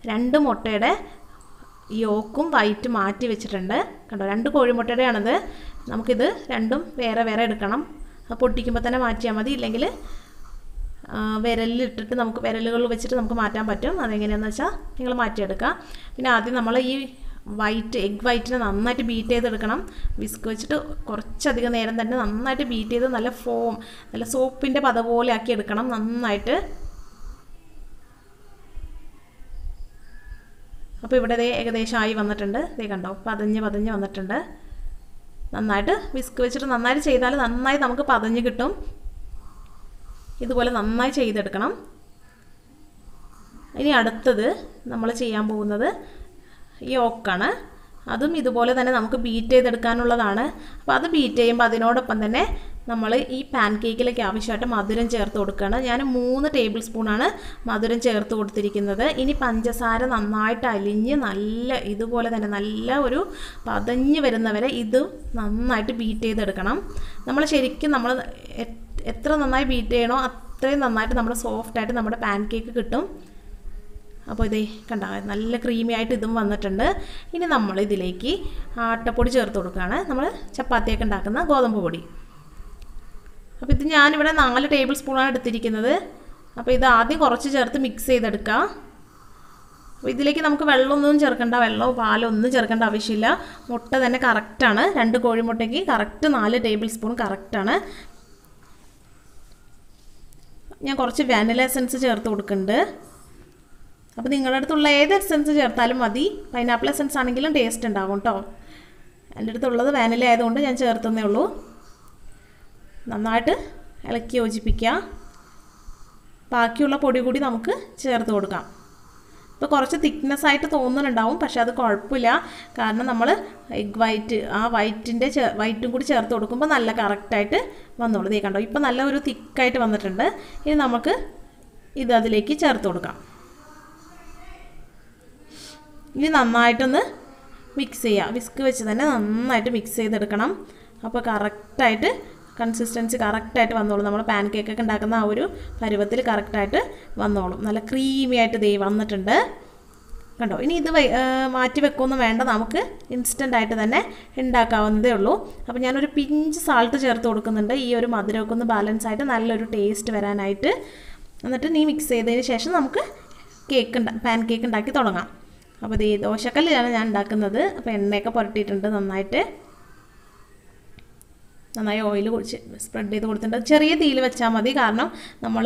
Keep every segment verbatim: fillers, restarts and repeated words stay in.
രണ്ട് മുട്ടയുടെ യോക്കും വൈറ്റ് മാറ്റി വെച്ചിട്ടുണ്ട്. കണ്ടോ, രണ്ട് കോഴിമുട്ടയുടെയാണിത്. നമുക്കിത് രണ്ടും വേറെ വേറെ എടുക്കണം. അത് പൊട്ടിക്കുമ്പോൾ തന്നെ മാറ്റിയാൽ മതി. ഇല്ലെങ്കിൽ വിരലിലിട്ടിട്ട് നമുക്ക് വിരലുകൾ വെച്ചിട്ട് നമുക്ക് മാറ്റാൻ പറ്റും. അതെങ്ങനെയാണെന്ന് വെച്ചാൽ നിങ്ങൾ മാറ്റിയെടുക്കുക. പിന്നെ ആദ്യം നമ്മൾ ഈ വൈറ്റ് എഗ് വൈറ്റിനെ നന്നായിട്ട് ബീറ്റ് ചെയ്തെടുക്കണം. വിസ്ക് വെച്ചിട്ട് കുറച്ചധികം നേരം തന്നെ നന്നായിട്ട് ബീറ്റ് ചെയ്ത് നല്ല ഫോം, നല്ല സോപ്പിൻ്റെ പത പോലെ ആക്കി എടുക്കണം നന്നായിട്ട്. അപ്പോൾ ഇവിടെ ദേ ഏകദേശം ആയി വന്നിട്ടുണ്ട്. ദേ കണ്ടോ, പതഞ്ഞ് പതഞ്ഞ് വന്നിട്ടുണ്ട്. നന്നായിട്ട് വിസ്ക് വെച്ചിട്ട് നന്നായിട്ട് ചെയ്താൽ നന്നായി നമുക്ക് പതഞ്ഞ് കിട്ടും. ഇതുപോലെ നന്നായി ചെയ്തെടുക്കണം. ഇനി അടുത്തത് നമ്മൾ ചെയ്യാൻ പോകുന്നത് യോക്കാണ്. അതും ഇതുപോലെ തന്നെ നമുക്ക് ബീറ്റ് ചെയ്തെടുക്കാനുള്ളതാണ്. അപ്പോൾ അത് ബീറ്റ് ചെയ്യുമ്പോൾ അതിനോടൊപ്പം തന്നെ നമ്മൾ ഈ പാൻ കേക്കിലേക്ക് ആവശ്യമായിട്ട് മധുരം ചേർത്ത് കൊടുക്കുകയാണ്. ഞാൻ മൂന്ന് ടേബിൾ സ്പൂണാണ് മധുരം ചേർത്ത് കൊടുത്തിരിക്കുന്നത്. ഇനി പഞ്ചസാര നന്നായിട്ട് അലിഞ്ഞ് നല്ല ഇതുപോലെ തന്നെ നല്ല ഒരു പതഞ്ഞ് വരുന്നവരെ ഇത് നന്നായിട്ട് ബീറ്റ് ചെയ്തെടുക്കണം. നമ്മൾ ശരിക്കും നമ്മൾ എത്ര നന്നായി ബീറ്റ് ചെയ്യണോ അത്രയും നന്നായിട്ട് നമ്മുടെ സോഫ്റ്റായിട്ട് നമ്മുടെ പാൻ കേക്ക് കിട്ടും. അപ്പോൾ ഇതേ കണ്ട നല്ല ക്രീമി ആയിട്ട് ഇതും വന്നിട്ടുണ്ട്. ഇനി നമ്മൾ ഇതിലേക്ക് ആട്ടപ്പൊടി ചേർത്ത് കൊടുക്കുകയാണ്. നമ്മൾ ചപ്പാത്തിയൊക്കെ ഉണ്ടാക്കുന്ന ഗോതമ്പ് പൊടി. അപ്പോൾ ഇത് ഞാനിവിടെ നാല് ടേബിൾ സ്പൂണാണ് എടുത്തിരിക്കുന്നത്. അപ്പോൾ ഇത് ആദ്യം കുറച്ച് ചേർത്ത് മിക്സ് ചെയ്തെടുക്കുക. അപ്പോൾ ഇതിലേക്ക് നമുക്ക് വെള്ളമൊന്നും ചേർക്കേണ്ട, വെള്ളമോ പാലോ ഒന്നും ചേർക്കേണ്ട ആവശ്യമില്ല. മുട്ട തന്നെ കറക്റ്റാണ്. രണ്ട് കോഴിമുട്ടയ്ക്ക് കറക്റ്റ് നാല് ടേബിൾ സ്പൂൺ കറക്റ്റാണ്. ഞാൻ കുറച്ച് വാനില എസൻസ് ചേർത്ത് കൊടുക്കുന്നുണ്ട്. അപ്പോൾ നിങ്ങളുടെ അടുത്തുള്ള ഏത് എസൻസ് ചേർത്താലും മതി. പൈനാപ്പിൾ എസൻസ് ആണെങ്കിലും ടേസ്റ്റ് ഉണ്ടാകും കേട്ടോ. എൻ്റെ അടുത്തുള്ളത് വാനില ആയതുകൊണ്ട് ഞാൻ ചേർത്തന്നേ ഉള്ളൂ. നന്നായിട്ട് ഇളക്കി യോജിപ്പിക്കുക. ബാക്കിയുള്ള പൊടി കൂടി നമുക്ക് ചേർത്ത് കൊടുക്കാം. ഇപ്പോൾ കുറച്ച് തിക്നെസ് ആയിട്ട് തോന്നുന്നുണ്ടാവും, പക്ഷേ അത് കുഴപ്പമില്ല. കാരണം നമ്മൾ എഗ് വൈറ്റ് ആ വൈറ്റിൻ്റെ വൈറ്റും കൂടി ചേർത്ത് കൊടുക്കുമ്പോൾ നല്ല കറക്റ്റായിട്ട് വന്നോളൂ. ഇതേ കണ്ടോ, ഇപ്പോൾ നല്ല ഒരു തിക്കായിട്ട് വന്നിട്ടുണ്ട്. ഇനി നമുക്ക് ഇത് അതിലേക്ക് ചേർത്ത് കൊടുക്കാം. ഇനി നന്നായിട്ടൊന്ന് മിക്സ് ചെയ്യുക. വിസ്ക് വെച്ച് തന്നെ നന്നായിട്ട് മിക്സ് ചെയ്തെടുക്കണം. അപ്പോൾ കറക്റ്റായിട്ട് കൺസിസ്റ്റൻസി കറക്റ്റായിട്ട് വന്നോളും. നമ്മൾ പാൻ കേക്കൊക്കെ ഉണ്ടാക്കുന്ന ആ ഒരു പരുവത്തിൽ കറക്റ്റായിട്ട് വന്നോളും. നല്ല ക്രീമി ആയിട്ട് ദേ വന്നിട്ടുണ്ട്. കണ്ടോ, ഇനി ഇത് മാറ്റി വെക്കൊന്നും വേണ്ട, നമുക്ക് ഇൻസ്റ്റൻ്റ് ആയിട്ട് തന്നെ ഉണ്ടാക്കാവുന്നതേ ഉള്ളൂ. അപ്പോൾ ഞാനൊരു പിഞ്ച് സാൾട്ട് ചേർത്ത് കൊടുക്കുന്നുണ്ട്. ഈ ഒരു മധുരമൊക്കെ ഒന്ന് ബാലൻസ് ആയിട്ട് നല്ലൊരു ടേസ്റ്റ് വരാനായിട്ട്. എന്നിട്ട് നീ മിക്സ് ചെയ്തതിന് ശേഷം നമുക്ക് കേക്ക് പാൻ കേക്ക് ഉണ്ടാക്കി തുടങ്ങാം. അപ്പോൾ ഇത് ദോശക്കല്ലിലാണ് ഞാൻ ഉണ്ടാക്കുന്നത്. അപ്പോൾ എണ്ണയൊക്കെ പുരട്ടിയിട്ടുണ്ട്. നന്നായിട്ട് നന്നായി ഓയിൽ കുടിച്ച് സ്പ്രെഡ് ചെയ്ത് കൊടുത്തിട്ടുണ്ട്. ചെറിയ തീയിൽ വെച്ചാൽ മതി. കാരണം നമ്മൾ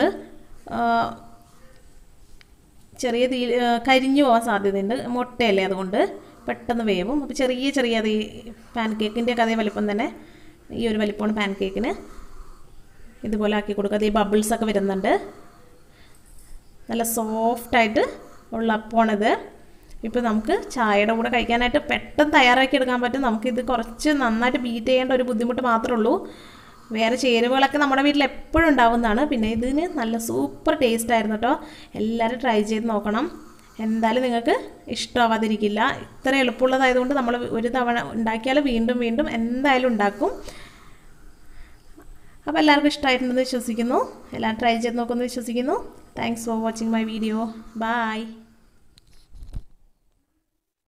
ചെറിയ തീയിൽ കരിഞ്ഞു പോകാൻ സാധ്യതയുണ്ട്. മുട്ടയല്ലേ, അതുകൊണ്ട് പെട്ടെന്ന് വേവും. അപ്പോൾ ചെറിയ ചെറിയ തീ പാൻ കേക്കിൻ്റെയൊക്കെ അതേ വലിപ്പം തന്നെ ഈ ഒരു വലിപ്പമാണ് പാൻ കേക്കിന്. ഇതുപോലെ ആക്കി കൊടുക്കുക. അതേ ബബിൾസൊക്കെ വരുന്നുണ്ട്. നല്ല സോഫ്റ്റായിട്ട് ഉള്ള അപ്പമാണിത്. ഇപ്പോൾ നമുക്ക് ചായയുടെ കൂടെ കഴിക്കാനായിട്ട് പെട്ടെന്ന് തയ്യാറാക്കി എടുക്കാൻ പറ്റും. നമുക്കിത് കുറച്ച് നന്നായിട്ട് ബീറ്റ് ചെയ്യേണ്ട ഒരു ബുദ്ധിമുട്ട് മാത്രമേ ഉള്ളൂ. വേറെ ചേരുവകളൊക്കെ നമ്മുടെ വീട്ടിൽ എപ്പോഴും ഉണ്ടാവുന്നതാണ്. പിന്നെ ഇതിന് നല്ല സൂപ്പർ ടേസ്റ്റ് ആയിരുന്നു കേട്ടോ. എല്ലാവരും ട്രൈ ചെയ്ത് നോക്കണം. എന്തായാലും നിങ്ങൾക്ക് ഇഷ്ടമാവാതിരിക്കില്ല. ഇത്ര എളുപ്പമുള്ളതായതുകൊണ്ട് നമ്മൾ ഒരു തവണ ഉണ്ടാക്കിയാൽ വീണ്ടും വീണ്ടും എന്തായാലും ഉണ്ടാക്കും. അപ്പോൾ എല്ലാവർക്കും ഇഷ്ടമായിട്ടുണ്ടെന്ന് വിശ്വസിക്കുന്നു. എല്ലാവരും ട്രൈ ചെയ്ത് നോക്കുമെന്ന് വിശ്വസിക്കുന്നു. Thanks for watching my video. By.